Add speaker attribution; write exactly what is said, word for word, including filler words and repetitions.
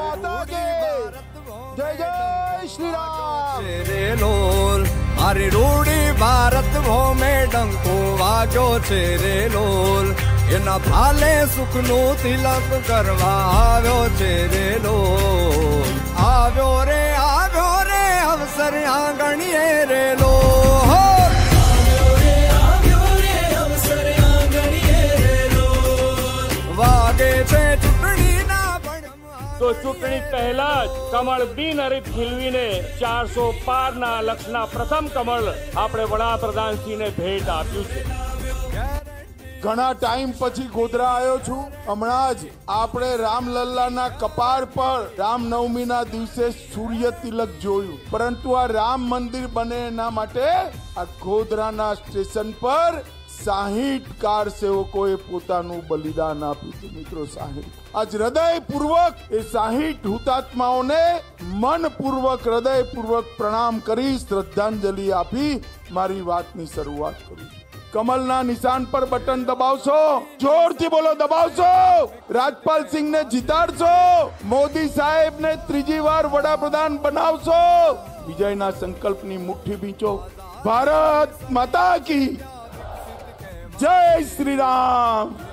Speaker 1: माता की जय जय श्री राम।
Speaker 2: रे लोल अरे रूड़ी भारत भो में डंको वाग्यो छे रे लोल एना भाले सुखनु तिलक करवा आव्यो छे रे लोल आव्यो रे आव्यो रे अवसर आंगणीए रे लोल आव्यो रे आव्यो रे अवसर आंगणीए रे लोल वागे छे चूंटणी ना
Speaker 3: तो चूंटणी पहला ज कमळ બિનહરીફ ખીલવીને ચારસો પારના લક્ષના પ્રથમ કમળ આપણે વડાપ્રધાનશ્રીને ભેટ આપ્યું છે।
Speaker 1: ઘણા ટાઈમ પછી ગોધરા આવ્યો છું। હમણાં જ આપણે રામલલ્લાના કપાળ પર રામનવમીના દિવસે સૂર્ય તિલક જોયું, પરંતુ આ રામ મંદિર બને એના માટે આ ગોધરાના સ્ટેશન પર સાહીઠ કાર સેવકોએ પોતાનું બલિદાન આપ્યું હતું। મિત્રો સાહીઠ આજ હૃદયપૂર્વક એ સાહીઠ હુતાત્માઓને મનપૂર્વક હૃદયપૂર્વક પ્રણામ કરી શ્રદ્ધાંજલિ આપી મારી વાતની શરૂઆત કરું છું। કમલના નિશાન પર બટન દબાવશો, જોરથી બોલો દબાવશો, રાજપાલ સિંહને જીતાડશો, મોદી સાહેબને ત્રીજી વાર વડાપ્રધાન બનાવશો, વિજયના સંકલ્પની મુઠ્ઠી બીંચો। ભારત માતા की जय श्री राम।